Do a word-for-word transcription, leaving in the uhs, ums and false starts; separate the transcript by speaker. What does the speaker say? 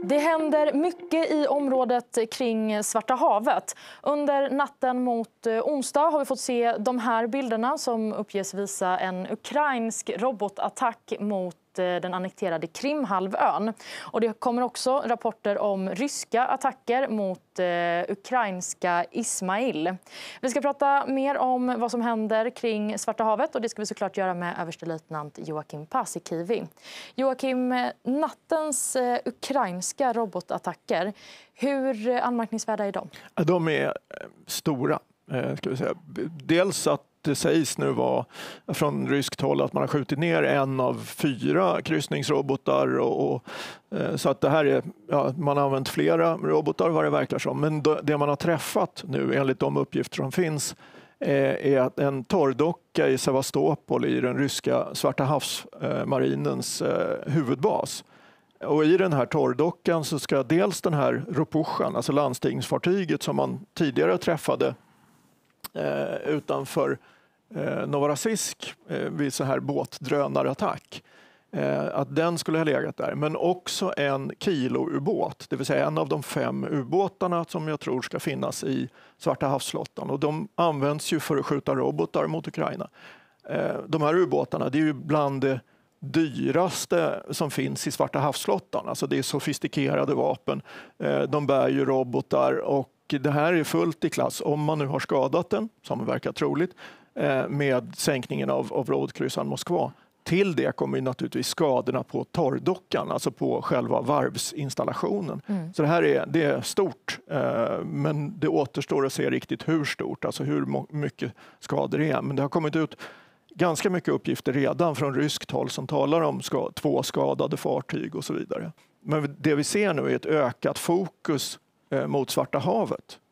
Speaker 1: Det händer mycket i området kring Svarta havet. Under natten mot onsdag har vi fått se de här bilderna som uppges visa en ukrainsk robotattack mot den annekterade Krimhalvön. Och det kommer också rapporter om ryska attacker mot eh, ukrainska Ismail. Vi ska prata mer om vad som händer kring Svarta havet och det ska vi såklart göra med överstelöjtnant Joakim Paasikivi. Joakim, nattens eh, ukrainska robotattacker, hur anmärkningsvärda är de?
Speaker 2: De är stora, ska vi säga. Dels att det sägs nu var från ryskt håll att man har skjutit ner en av fyra kryssningsrobotar och, och så att det här är, ja, man har använt flera robotar vad det verkar som. Men det man har träffat nu enligt de uppgifter som finns är att en torrdocka i Sevastopol i den ryska Svarta havsmarinens huvudbas. Och i den här torrdockan så ska dels den här Ropushan, alltså landstigningsfartyget som man tidigare träffade Eh, utanför eh, Novorossiysk eh, vid så här båtdrönarattack. Eh, att den skulle ha legat där. Men också en kilo-ubåt, det vill säga en av de fem ubåtarna som jag tror ska finnas i Svarta havsflottan. Och de används ju för att skjuta robotar mot Ukraina. Eh, de här ubåtarna, det är ju bland det dyraste som finns i Svarta havsflottan. Alltså det är sofistikerade vapen. Eh, de bär ju robotar och det här är fullt i klass om man nu har skadat den, som verkar troligt, med sänkningen av, av robotkryssaren Moskva. Till det kommer ju naturligtvis skadorna på torrdockan, alltså på själva varvsinstallationen. Mm. Så det här är, det är stort, men det återstår att se riktigt hur stort, alltså hur mycket skador det är. Men det har kommit ut ganska mycket uppgifter redan från ryskt håll som talar om ska, två skadade fartyg och så vidare. Men det vi ser nu är ett ökat fokus mot Svarta havet.